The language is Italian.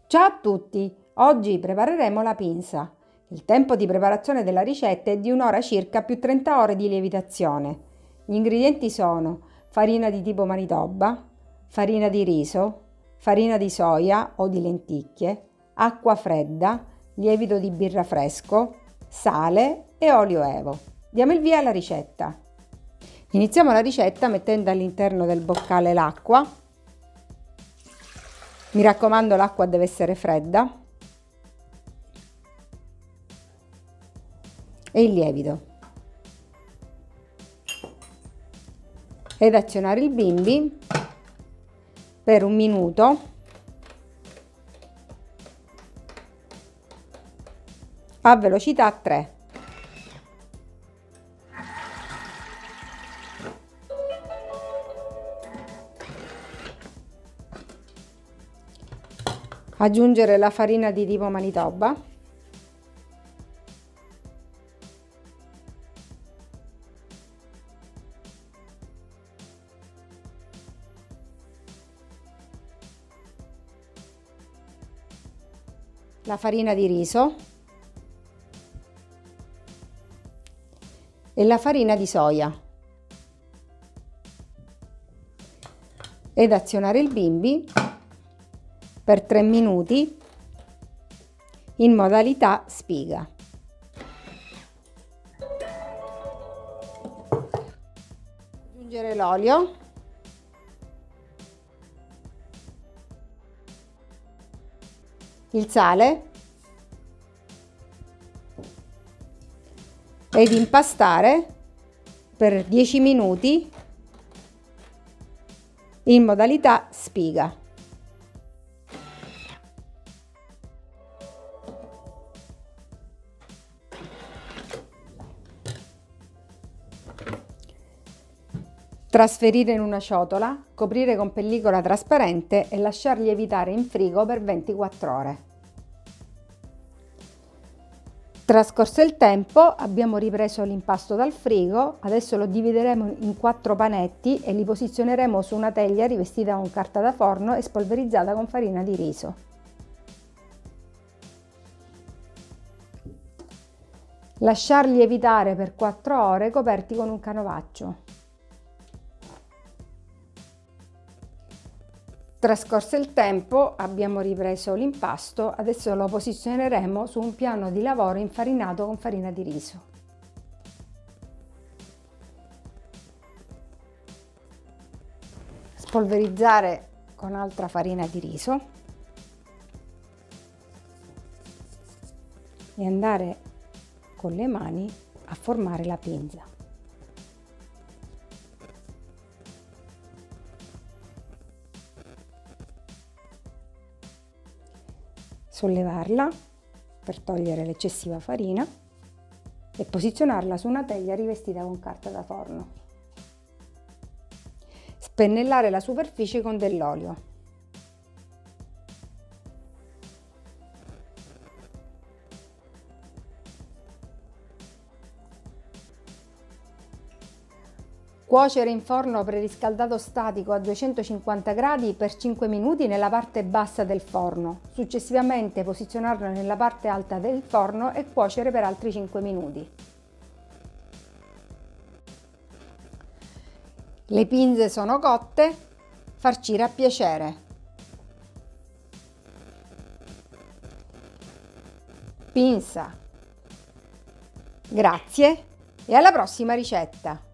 Ciao a tutti! Oggi prepareremo la pinza. Il tempo di preparazione della ricetta è di un'ora circa più 30 ore di lievitazione. Gli ingredienti sono farina di tipo Manitoba, farina di riso, farina di soia o di lenticchie, acqua fredda, lievito di birra fresco, sale e olio evo. Diamo il via alla ricetta. Iniziamo la ricetta mettendo all'interno del boccale l'acqua. Mi raccomando, l'acqua deve essere fredda. E il lievito. Ed azionare il bimbi per 1 minuto a velocità 3. Aggiungere la farina di tipo Manitoba, la farina di riso e la farina di soia ed azionare il bimbi per 3 minuti in modalità spiga. Aggiungere l'olio, il sale ed impastare per 10 minuti in modalità spiga. Trasferire in una ciotola, coprire con pellicola trasparente e lasciar lievitare in frigo per 24 ore. Trascorso il tempo, abbiamo ripreso l'impasto dal frigo, adesso lo divideremo in 4 panetti e li posizioneremo su una teglia rivestita con carta da forno e spolverizzata con farina di riso. Lasciar lievitare per 4 ore coperti con un canovaccio. Trascorso il tempo, abbiamo ripreso l'impasto, adesso lo posizioneremo su un piano di lavoro infarinato con farina di riso. Spolverizzare con altra farina di riso e andare con le mani a formare la pinza. Sollevarla per togliere l'eccessiva farina e posizionarla su una teglia rivestita con carta da forno. Spennellare la superficie con dell'olio. Cuocere in forno preriscaldato statico a 250 gradi per 5 minuti nella parte bassa del forno, successivamente posizionarlo nella parte alta del forno e cuocere per altri 5 minuti. Le pinze sono cotte, farcire a piacere. Pinza. Grazie e alla prossima ricetta!